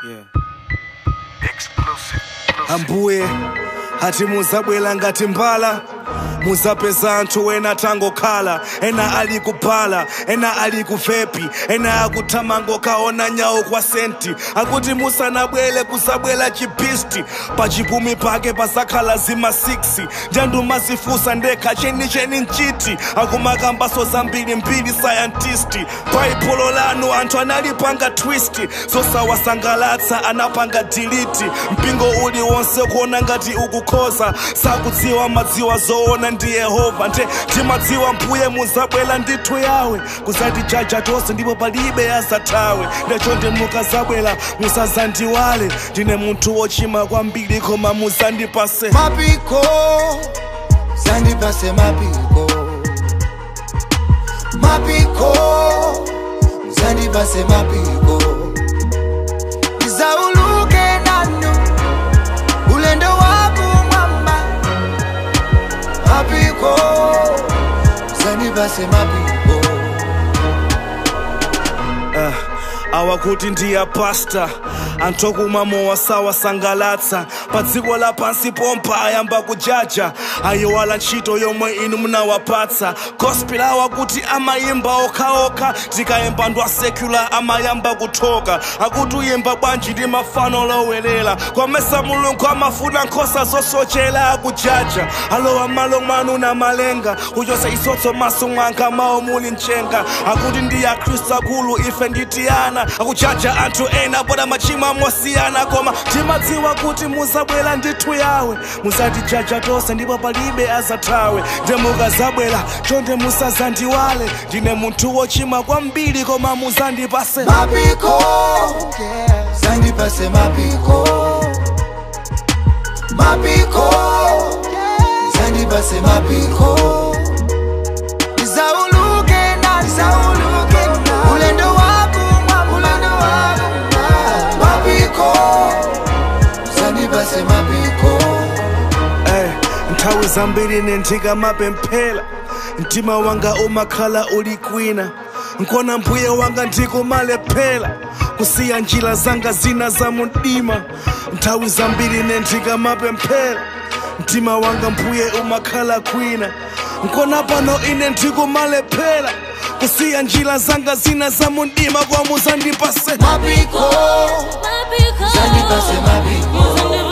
Yeah. Ambuye hati muzabwela ngati mbala, muzapeza anthu ena tangokhala, ena ali kuphala, ena ali kufepi, ena akuthamango kaona nyawo kwa senti. Akuti musanabwele kusabwela chipisti, pachipumi pake pasakhala zima 6. Njandu mazifusa ndekha cheni nchiti, akumakambaso zambiri mbiri scientisti. Paipulo lanu anthu analipanga twisti, zosawasangalatsa anapanga delete. Mpingo uli wonse kuona ngati ukukhoza, sakudziwa madziwa zoona ndi Yehova. Nte timadziwa mbuye muzabwela ndithu yawe, kuzatijaja tonse ndipo palibe azathawe. Ndechonde mukazabwela musazandiwale, ndine munthu wochimwa kwambiri koma muzandipase mapiko, zandipase mapiko, mapiko, zandipase mapiko. Izauluke nanu ulendo waku mwamba, mapiko, zandipase mapiko. Awakuti ndiya pasta, anthu kumamo sawa sangalatsa. Pa dziko lapansi pompa ayamba kujaja, ayiwala ntchito yomwe inu munawapatsa. Gospel awakuti amayimba okhaokha, tikayimba ndwa secular amayamba kuthoka. Akuti uyimba bwanji ndi mafano lowelela, kwamesa mulungu amafuna nkhosa zosochera akujaja. Alowa malo mwanu na malenga, kuchosa isotso maso mwanga mawo muli mchenga. Akuti ndiya Khristu akulu ife nditiyana, akujaja anthu ena boda machimwa mosiyana. Koma timadziwa kuti muzabwela ndithu yawe, muzatijaja tonse ndipo palibe azathawe. Nde mukazabwela chonde musazandiwale, ndine munthu wochimwa kwambiri koma muzandipase mapiko, zandipase mapiko, mapiko, zandipase mapiko. Izauluke na ulendo waku mwamba, mapiko, zandipase mapiko. Nthawi zambiri nenthika mapemphera, mtima wanga umakhala uli kwina. Nkona mbuye wanga ndikumalephera, kusiya njira zanga zina za mdima. Nthawi zambiri nenthika mapemphera, mtima wanga mbuye umakhala kwina. Nkona pano ine ndikumalephera, kusiya njira zanga zina za mdima. Kwa muzandipase mapiko, zandipase mapiko.